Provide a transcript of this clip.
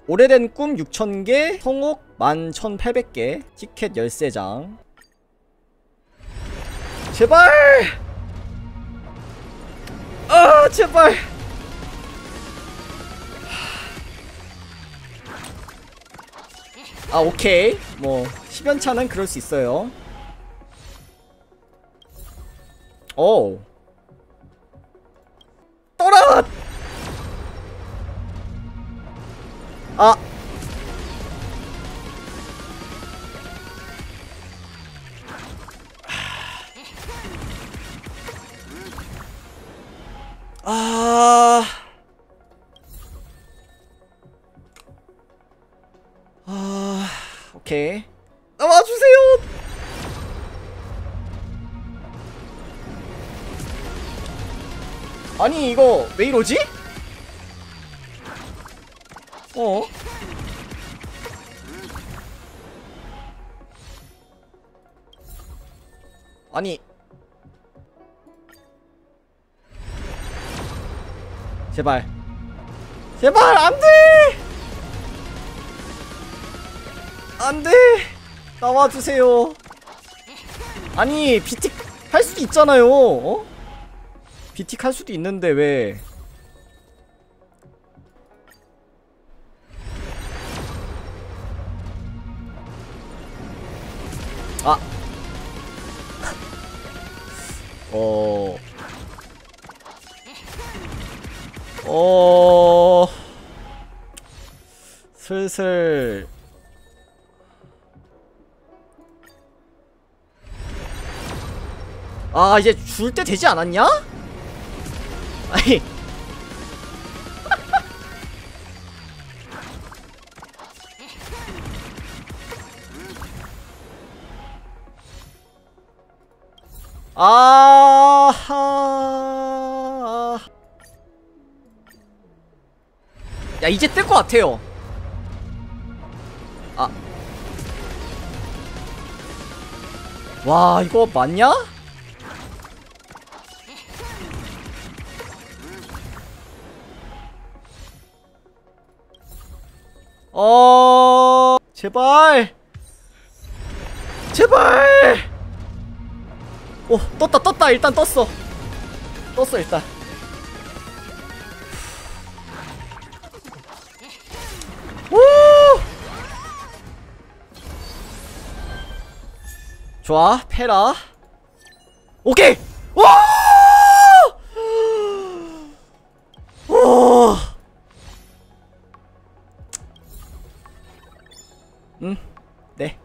오래된 꿈 6,000개, 성옥 11,800개, 티켓 13장. 제발! 아, 제발! 아, 오케이. 뭐 10연차는 그럴 수 있어요. 오. 떠라! 아. 아. 아. 오케이. 나와주세요! 아니, 이거 왜 이러지? 어? 아니, 제발 제발 안돼! 안돼! 나와주세요. 아니, 비틱 할 수도 있잖아요. 어? 비틱 할 수도 있는데 왜? 아. 슬슬 아, 이제 줄 때 되지 않았냐? 아니. 아하. 야, 이제 뜰 것 같아요. 아. 와, 이거 맞냐? 제발. 제발. 오, 떴다. 일단 떴어. 일단. 오! 좋아, 페라. 오케이! 와! 오! 네.